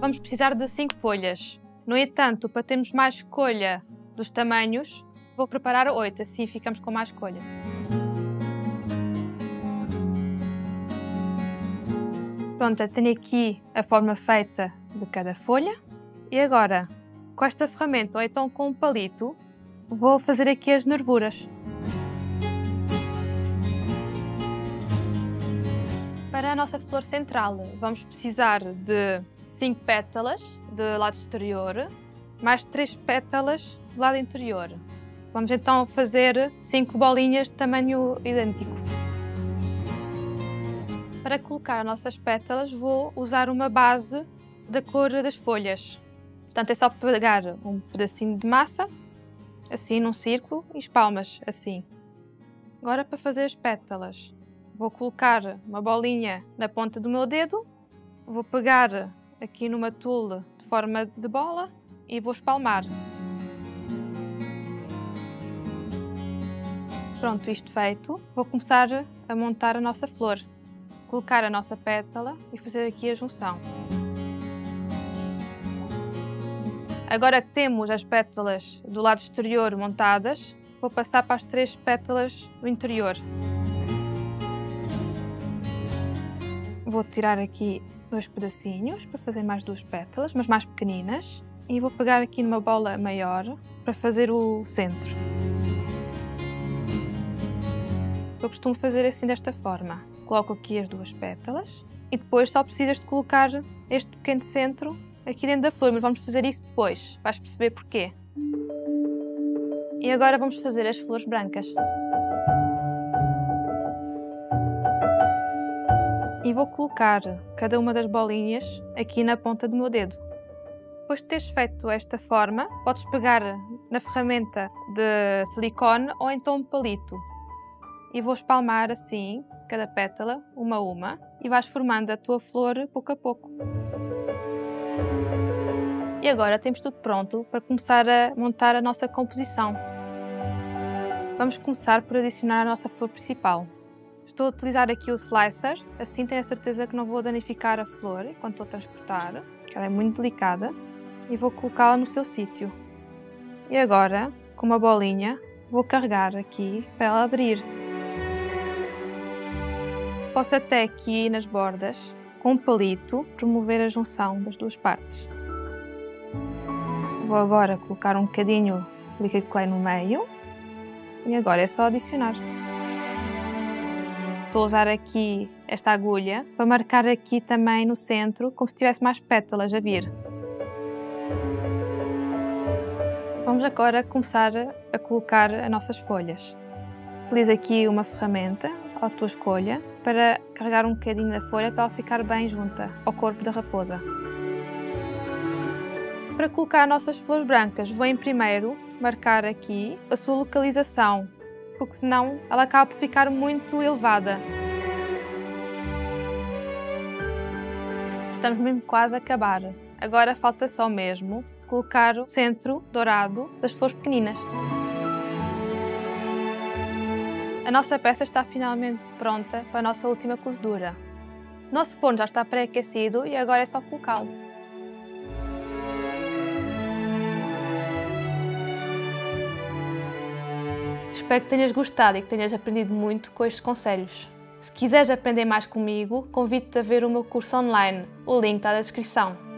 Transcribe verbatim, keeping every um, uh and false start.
vamos precisar de cinco folhas. No entanto, para termos mais escolha dos tamanhos, vou preparar oito, assim ficamos com mais escolha. Pronto, já tenho aqui a forma feita de cada folha. E agora, com esta ferramenta, ou então com um palito, vou fazer aqui as nervuras. Para a nossa flor central, vamos precisar de cinco pétalas do lado exterior, mais três pétalas do lado interior. Vamos então fazer cinco bolinhas de tamanho idêntico. Para colocar as nossas pétalas, vou usar uma base da cor das folhas. Portanto, é só pegar um pedacinho de massa, assim num círculo, e espalmas assim. Agora, para fazer as pétalas, vou colocar uma bolinha na ponta do meu dedo, vou pegar aqui numa tule de forma de bola e vou espalmar. Pronto, isto feito, vou começar a montar a nossa flor. Colocar a nossa pétala e fazer aqui a junção. Agora que temos as pétalas do lado exterior montadas, vou passar para as três pétalas do interior. Vou tirar aqui dois pedacinhos para fazer mais duas pétalas, mas mais pequeninas. E vou pegar aqui numa bola maior para fazer o centro. Eu costumo fazer assim desta forma. Coloco aqui as duas pétalas e depois só precisas de colocar este pequeno centro aqui dentro da flor, mas vamos fazer isso depois, vais perceber porquê. E agora vamos fazer as flores brancas. E vou colocar cada uma das bolinhas aqui na ponta do meu dedo. Depois de teres feito esta forma, podes pegar na ferramenta de silicone ou então um palito. E vou espalmar assim cada pétala, uma a uma, e vais formando a tua flor pouco a pouco. E agora temos tudo pronto para começar a montar a nossa composição. Vamos começar por adicionar a nossa flor principal. Estou a utilizar aqui o slicer, assim tenho a certeza que não vou danificar a flor enquanto estou a transportar, porque ela é muito delicada, e vou colocá-la no seu sítio. E agora, com uma bolinha, vou carregar aqui para ela aderir. Posso até aqui nas bordas, com um palito, promover a junção das duas partes. Vou agora colocar um bocadinho de líquido clay no meio e agora é só adicionar. Estou a usar aqui esta agulha para marcar aqui também no centro, como se tivesse mais pétalas a vir. Vamos agora começar a colocar as nossas folhas. Utiliza aqui uma ferramenta, à tua escolha, para carregar um bocadinho da folha para ela ficar bem junta ao corpo da raposa. Para colocar as nossas flores brancas, vou em primeiro marcar aqui a sua localização, porque senão ela acaba por ficar muito elevada. Estamos mesmo quase a acabar. Agora falta só mesmo colocar o centro dourado das flores pequeninas. A nossa peça está finalmente pronta para a nossa última cozedura. O nosso forno já está pré-aquecido e agora é só colocá-lo. Espero que tenhas gostado e que tenhas aprendido muito com estes conselhos. Se quiseres aprender mais comigo, convido-te a ver o meu curso online. O link está na descrição.